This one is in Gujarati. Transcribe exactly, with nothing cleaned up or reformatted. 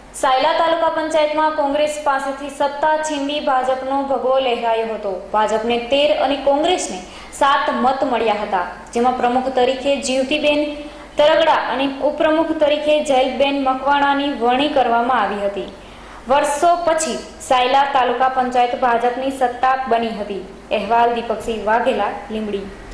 સાયલા તાલુકા પંચાયતમાં કોંગ્રેસ પાસેથી સત્તા છીનવી ભાજપનો ભગવો લહેરાયો હતો। ભાજપને તેર અને કોંગ્રેસને સાત મત મળ્યા હતા, જેમાં પ્રમુખ તરીકે જીવતીબેન તરગડા અને ઉપપ્રમુખ તરીકે જયલબેન મકવાણાની વરણી કરવામાં આવી હતી। વર્ષો પછી સાયલા તાલુકા પંચાયત ભાજપની સત્તા બની હતી। અહેવાલ દીપકસિંહ વાઘેલા, લીંબડી।